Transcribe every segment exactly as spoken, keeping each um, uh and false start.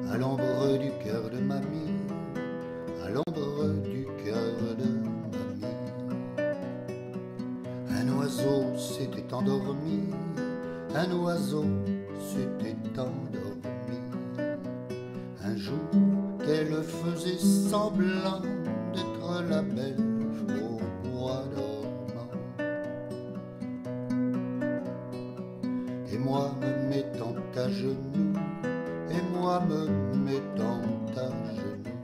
à l'ombre du cœur de mamie, à l'ombre du cœur de mamie. Un oiseau s'était endormi, un oiseau s'était endormi. Un jour qu'elle faisait semblant d'être la belle au bois dormant. Et moi me mettant à genoux, et moi me mettant à genoux.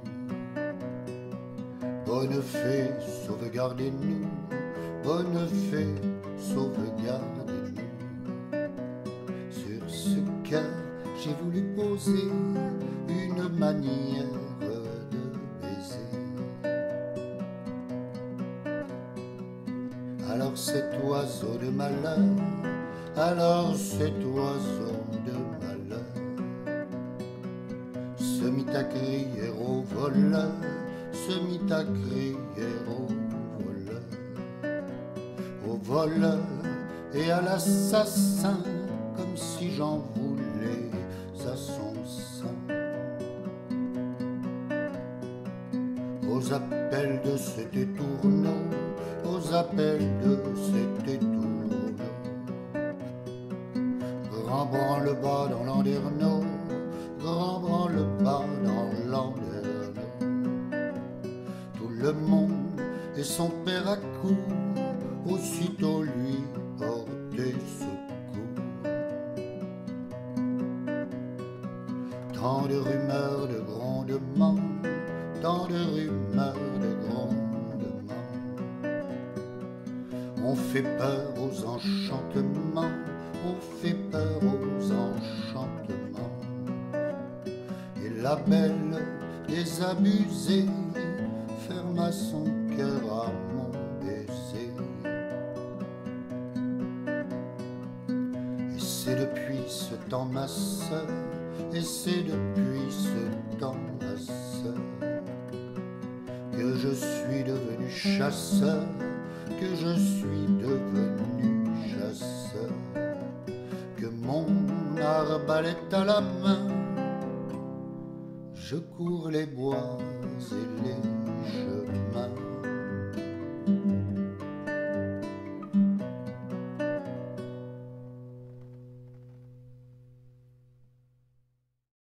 Bonne fée, sauvegardez-nous, bonne fée, sauvegardez-nous. Sur ce cœur, j'ai voulu poser une manière de baiser. Alors cet oiseau de malheur, alors cet oiseau de malheur se mit à crier au voleur, se mit à crier au voleur, au voleur et à l'assassin, comme si j'en voulais à son sein. Aux appels de cet étourneau, aux appels de cet étourneau, grand branle-bas dans Landerneau, grand branle-bas dans Landerneau. Tout le monde et son père à court, aussitôt lui porter secours. Tant de rumeurs de grondements, tant de rumeurs de grondements, on fait peur aux enchantements, on fait peur aux enchantements. Et la belle désabusée ferma son cœur à mon baiser. Et c'est depuis ce temps, ma sœur, et c'est depuis ce temps, ma sœur, que je suis devenu chasseur, que je suis devenu chasseur, que mon arbalète à la main, je cours les bois et les chemins.